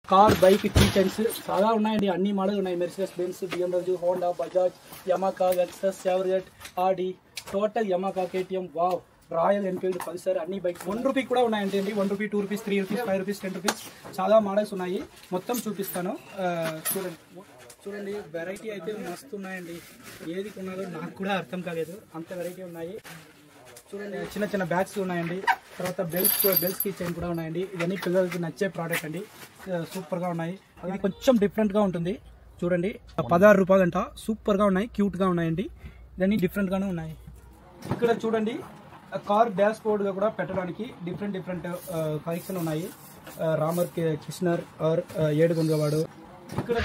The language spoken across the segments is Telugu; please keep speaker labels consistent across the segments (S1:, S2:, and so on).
S1: కార్ బైక్ కీ చైన్స్ చాలా ఉన్నాయండి. అన్ని మోడల్ ఉన్నాయి. Mercedes Benz, BMW, Honda, Bajaj, Yamaha, Lexus, Chevrolet, Audi, total Yamaha, KTM, wow, Royal Enfield, Pulsar అన్ని బైక్స్ ₹1 కూడా ఉన్నాయండి. ₹1, ₹2, ₹3, ₹5, ₹10 చాలా మోడల్స్ ఉన్నాయి. మొత్తం చూపిస్తాను. చూడండి వెరైటీ అయితే మస్తు ఉన్నాయండి. ఏది కొన్నారో నాకు కూడా అర్థం కాలేదు, అంత వెరైటీ ఉన్నాయి. చూడండి చిన్న చిన్న బ్యాగ్స్ ఉన్నాయండి. తర్వాత బెల్ట్స్ కీ చైన్ కూడా ఉన్నాయండి. ఇవన్నీ పిల్లలకి నచ్చే ప్రోడక్ట్ అండి. సూపర్ గా ఉన్నాయి. ఇది కొంచెం డిఫరెంట్ గా ఉంటుంది. చూడండి ₹16 అంట. సూపర్ గా ఉన్నాయి, క్యూట్ గా ఉన్నాయండి. ఇవన్నీ డిఫరెంట్ గానే ఉన్నాయి. ఇక్కడ చూడండి కార్ డాష్ బోర్డ్ గా కూడా పెట్టడానికి డిఫరెంట్ కలెక్షన్ ఉన్నాయి. రామర్, కిష్నర్ ఆర్ ఏడుగొంగవాడు. ఇక్కడ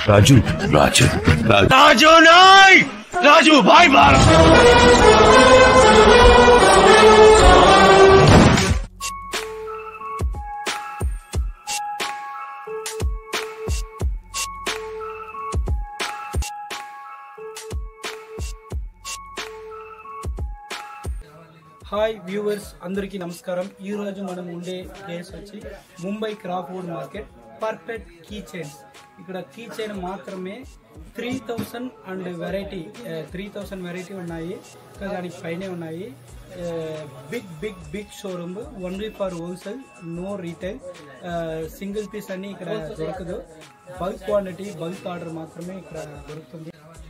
S1: Raju bye bye. Hi viewers, అందరికీ నమస్కారం. ఈ రోజు మనం ఉండే ప్లేస్ వచ్చి Mumbai Crawford market. Perfect key chains. ఇక్కడ కీ చైన్ మాత్రమే 3000 అండ్ వెరైటీ 3000 వెరైటీ ఉన్నాయి. దానికి పైనే ఉన్నాయి. Big showroom, only for wholesale, no retail. Single piece అన్ని ఇక్కడ దొరకదు. బల్క్ క్వాంటిటీ, బల్క్ ఆర్డర్ మాత్రమే ఇక్కడ దొరుకుతుంది.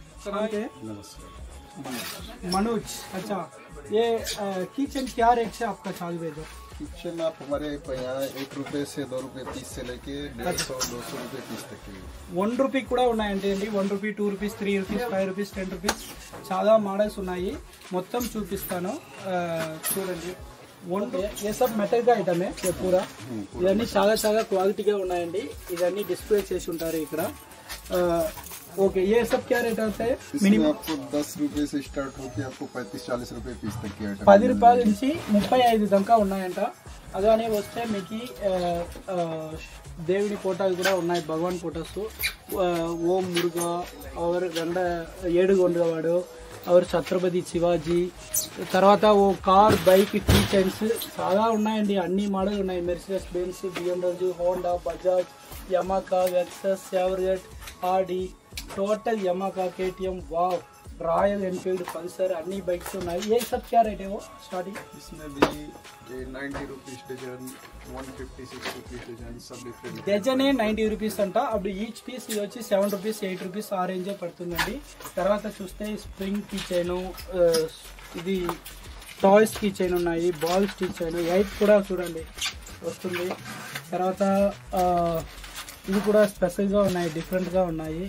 S1: मनोज, अच्छा ये किचन क्या रेट से आपका चालू है?
S2: किचन आप हमारे यहाँ ₹1 से ₹2 से लेके 150-200 पीस तक की
S1: ₹1 కూడా ఉన్నాయండి. ₹1, ₹2, ₹3, ₹5, ₹10 చాలా మోడల్స్ ఉన్నాయి. మొత్తం చూపిస్తాను. చూడండి ये सब मेटल का आइटम है ये पूरा. ఇవన్నీ చాలా క్వాలిటీగా ఉన్నాయండి. ఇవన్నీ డిస్ప్లే చేసి ఉంటారు ఇక్కడ. ओके, ये सब क्या रेट आता है?
S2: मिनिमम आपको ₹10 से स्टार्ट होकर आपको ₹35-40 पीस तक की आइटम
S1: ₹10 నుంచి 35 దాకా ఉన్నాయంట. అలానే వస్తే మీకు దేవుని ఫోటోలు కూడా ఉన్నాయి, భగవాన్ ఫోటోస్. ఓం మురుగా और ఏడుగొండవాడు और ఛత్రపతి శివాజీ. తర్వాత ఓ కార్ బైక్ కీ చైన్స్ చాలా ఉన్నాయండి. అన్ని మోడల్ ఉన్నాయి. Mercedes Benz, BMW, Honda, Bajaj, Yamaha, Lexus, Chevrolet, Audi, total Yamaha, KTM, wow, Royal Enfield, Pulsar अन्नी बाइक्स ఉన్నాయి. ये सब क्या रेट है वो स्टार्टिंग?
S2: इसमें भी ₹90 डजन, ₹150-60 डजन, सब डिफरेंट
S1: డజనే ₹90 అంట. అప్పుడు ఈచ్ పీస్ ఇది వచ్చి ₹7, ₹8 ఆ రేంజ్ పడుతుందండి. తర్వాత చూస్తే స్ప్రింగ్ కీ చైన్, ఇది టాయ్స్ కీ చైన్ ఉన్నాయి, బాల్స్ కీ చైన్ 8 కూడా చూడండి వస్తుంది. తర్వాత ఇది కూడా స్పెషల్ గా ఉన్నాయి, డిఫరెంట్ గా ఉన్నాయి.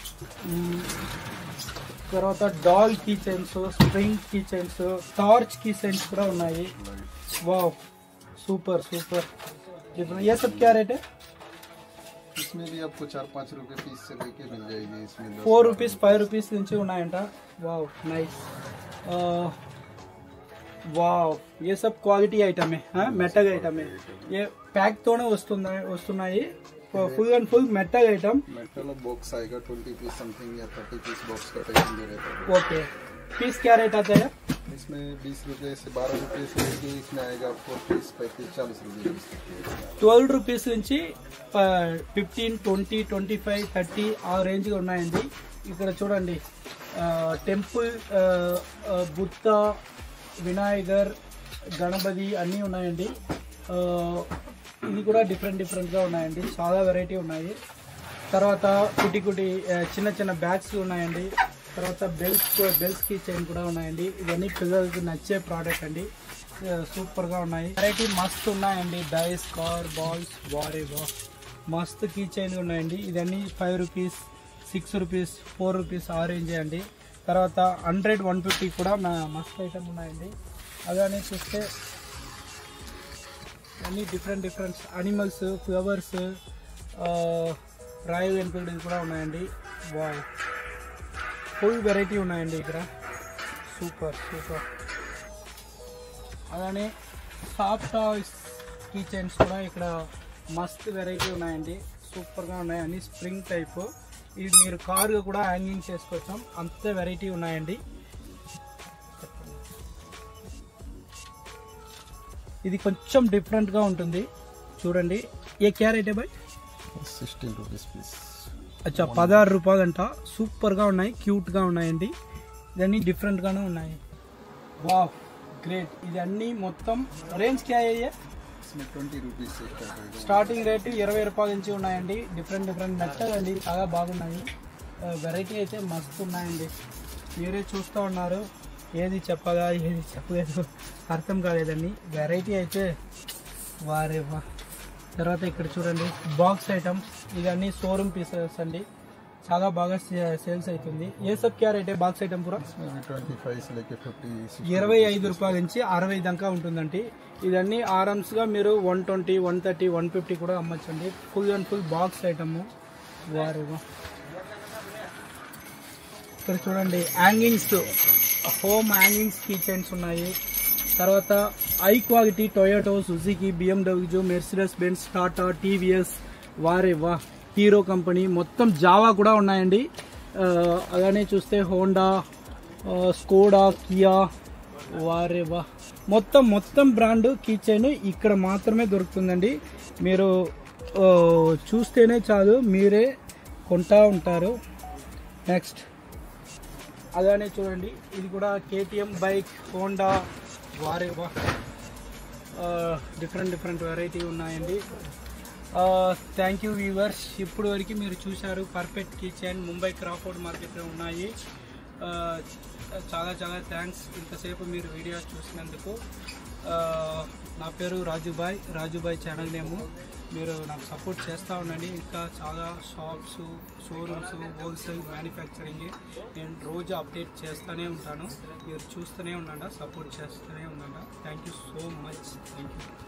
S1: తర్వాత doll key chains, spring key chains, torch key chains కూడా ఉన్నాయి. Wow, super. ये सब क्या रेट है?
S2: इसमें भी आपको ₹4-5 पीस से लेके मिल जाएगी. इसमें
S1: ₹4, ₹5 నుంచి ఉన్నాయంట. Wow, nice. వావ్, ये सब क्वालिटी आइटम है, मेटल आइटम है. ये पैक तोने వస్తున్నాయి. Full and full metal item.
S2: Metal box आएगा 20 पीस समथिंग या 30 पीस बॉक्स का टाइप दे रहता है.
S1: ओके, पीस क्या रेट आता है?
S2: इसमें ₹20 से ₹12 से लेके इसमें आएगा आपको ₹35-40
S1: ₹12 నుంచి 15, 20, 25, 30 ఆ రేంజ్ గా ఉన్నాయండి. ఇక్కడ చూడండి టెంపుల్, బుద్ధ, వినాయకర్, గణపతి అన్నీ ఉన్నాయండి. ఇది కూడా డిఫరెంట్ గా ఉన్నాయండి. చాలా వెరైటీ ఉన్నాయి. తర్వాత కుటి చిన్న బ్యాగ్స్ ఉన్నాయండి. తర్వాత బెల్ట్స్ కీ చైన్ కూడా ఉన్నాయండి. ఇవన్నీ పిల్లలకి నచ్చే ప్రోడక్ట్ అండి. సూపర్ గా ఉన్నాయి. వెరైటీ మస్తు ఉన్నాయండి. డైస్, కార్, బాల్స్, వారేవా మస్తు కీ చైన్ ఉన్నాయండి. ఇవన్నీ ₹5, ₹6, ₹4 ఆ రేంజ్ అండి. తర్వాత 100, 150 కూడా మస్తు ఐటమ్ ఉన్నాయండి. అలానే చూస్తే అన్ని different animals, flowers, Royal Enfield కూడా ఉన్నాయండి. వావ్, ఫుల్ వెరైటీ ఉన్నాయండి ఇక్కడ. సూపర్. అలానే సాఫ్ట్ టాయ్స్ కీ చైన్స్ కూడా ఇక్కడ మస్త్ వెరైటీ ఉన్నాయండి. సూపర్గా ఉన్నాయి. అన్ని స్ప్రింగ్ టైప్. ఇది మీరు కారుగా కూడా హ్యాంగింగ్ చేసుకోవచ్చు, అంత వెరైటీ ఉన్నాయండి. ఇది కొంచెం డిఫరెంట్ గా ఉంటుంది. చూడండి, ये क्या रेट है भाई?
S2: 16 rupees piece.
S1: అచ్చా 16 రూపాయలంట. సూపర్గా ఉన్నాయి, క్యూట్గా ఉన్నాయండి. ఇవన్నీ డిఫరెంట్గానే ఉన్నాయి. Wow great. ఇది అన్నీ మొత్తం రేంజ్ క్యా అయ్యే?
S2: इसमें 20 rupees से
S1: స్టార్టింగ్ రేటు 20 రూపాయల నుంచి ఉన్నాయండి. డిఫరెంట్ మెత్తగా అండి, చాలా బాగున్నాయి. వెరైటీ అయితే మస్తు ఉన్నాయండి. మీరే చూస్తూ ఉన్నారు, ఏది చెప్పగా ఏది చెప్పలేదు అర్థం కాలేదండి. వెరైటీ అయితే వారే వా. తర్వాత ఇక్కడ చూడండి బాక్స్ ఐటమ్స్, ఇవన్నీ షోరూమ్ పీసెస్ అండి, చాలా బాగా సేల్స్ అవుతుంది. ఏ సబ్ క్యా రేట్ బాక్స్ ఐటమ్ పూరా?
S2: 25 से लेके 50
S1: 25 రూపాయల నుంచి 60 దాకా ఉంటుందండి. ఇదన్నీ ఆరామ్స్గా మీరు 120, 130, 150 కూడా అమ్మచ్చండి. Full and full box item వారేవా. ఇక్కడ చూడండి hangings, home hangings key chains ఉన్నాయి. తర్వాత high quality Toyota, Suzuki, BMW, Mercedes Benz, Tata, TVS వారేవా, హీరో కంపెనీ, మొత్తం జావా కూడా ఉన్నాయండి. అలానే చూస్తే హోండా, స్కోడా, కియా వారేవా, మొత్తం బ్రాండ్ కీ చైన్ ఇక్కడ మాత్రమే దొరుకుతుందండి. మీరు చూస్తేనే చాలు, మీరే కొంటా ఉంటారు. నెక్స్ట్ అలానే చూడండి, ఇది కూడా KTM బైక్, హోండా వారేవా, డిఫరెంట్ వెరైటీ ఉన్నాయండి. Thank you viewers. ఇప్పుడు వరకు మీరు చూశారు perfect key chain Mumbai Crawford మార్కెట్లో ఉన్నాయి. చాలా థ్యాంక్స్ ఇంతసేపు మీరు వీడియో చూసినందుకు. నా పేరు రాజుబాయ్ ఛానల్ నేము. మీరు నాకు సపోర్ట్ చేస్తూ ఉండండి. ఇంకా చాలా షాప్స్, షోరూమ్స్, హోల్సేల్, మ్యానుఫ్యాక్చరింగ్ నేను రోజు అప్డేట్ చేస్తూనే ఉంటాను. మీరు చూస్తూనే ఉండండి, సపోర్ట్ చేస్తూనే ఉండండి. Thank you so much. Thank you.